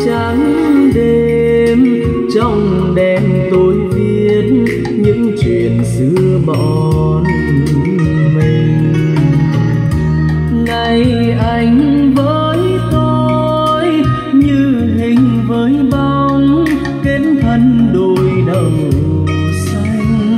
trắng đêm, trong đêm tôi viết những chuyện xưa bọn mình. Ngày anh với tôi như hình với bóng, kết thân đôi đầu xanh,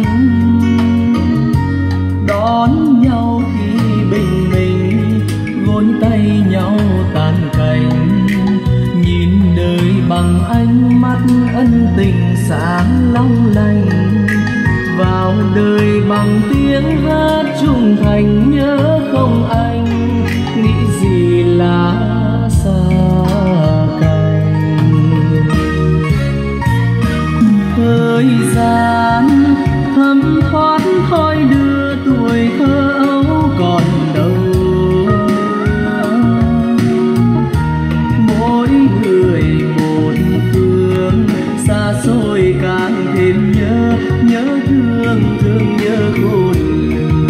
đón nhau khi bình minh, gối tay nhau tan cành, nhìn đời bằng ánh mắt ân tình sáng long lanh, vào đời bằng tiếng hát trung thành. Nhớ không anh, nghĩ gì là xa cách. Thời gian thấm thoát thôi đưa tuổi thơ ấu còn đâu, mỗi người một phương, xa xôi càng thêm nhớ, nhớ thương thương nhớ khôn lường.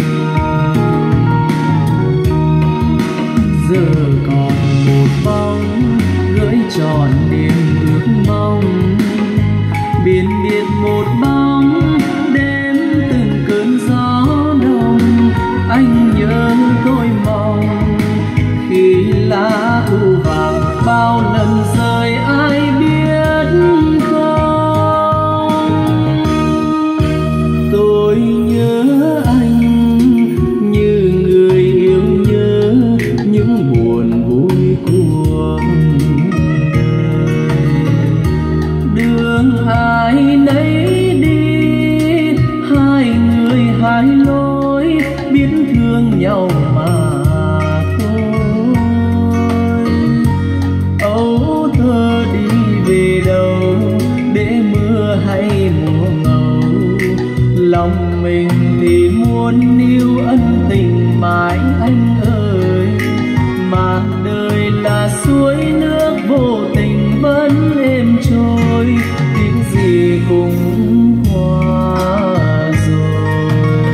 Giờ còn một bóng gửi tròn niềm ước mong, biển biệt một bóng đêm từng cơn gió đông. Anh nhớ tôi mong khi lá thu vàng bao lần rơi ai biết không. Tôi nhớ anh như người yêu nhớ những buồn vui cuộc đời. Đường ai nấy đi, hai người hai lối, biết thương nhau mà thôi. Ấu thơ đi về đâu, để mưa hay mùa ngâu, lòng mình thì muốn níu ân tình mãi anh ơi. Mà đời là suối nước vô tình vẫn êm trôi, tiếng gì cũng qua rồi.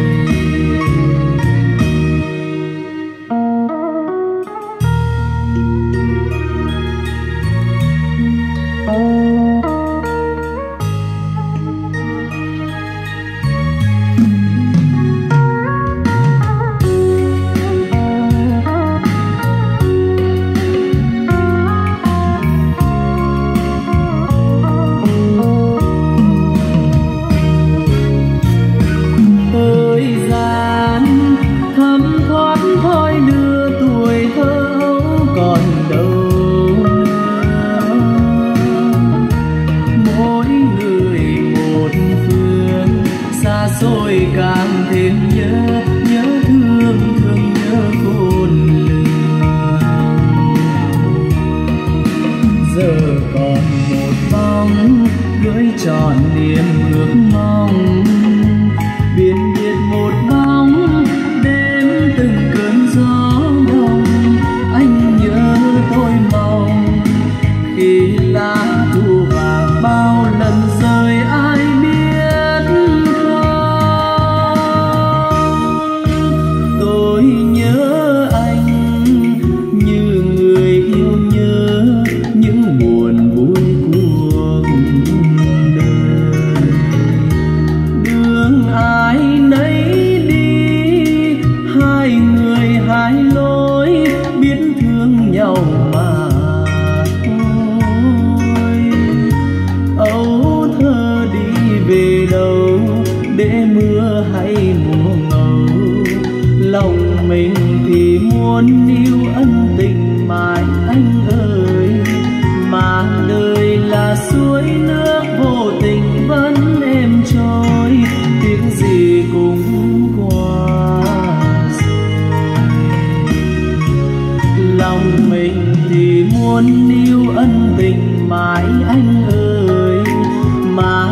Thời gian thấm thoát thôi đưa tuổi thơ ấu còn đâu nữa. Mỗi người một phương, xa xôi càng thêm nhớ, nhớ thương thương nhớ khôn lường. Giờ còn một bóng gửi tròn niềm ước mong, biển biệt một bóng đêm từng cơn gió đông. Anh nhớ tôi mong khi lá thu vàng bao lần rơi ai biết không. Tôi nhớ anh như người yêu nhớ những buồn vui cuộc đời. Đường ai nấy đi, hai người hai lối, biết thương nhau mà thôi. Ấu thơ đi về đâu, để mưa hay mùa ngâu, lòng mình thì muốn níu ân tình mãi anh ơi. Mà đời là suối nước vô tình vẫn êm trôi, tiếng gì cũng qua rồi. Lòng mình thì muốn níu ân tình mãi anh ơi. Mà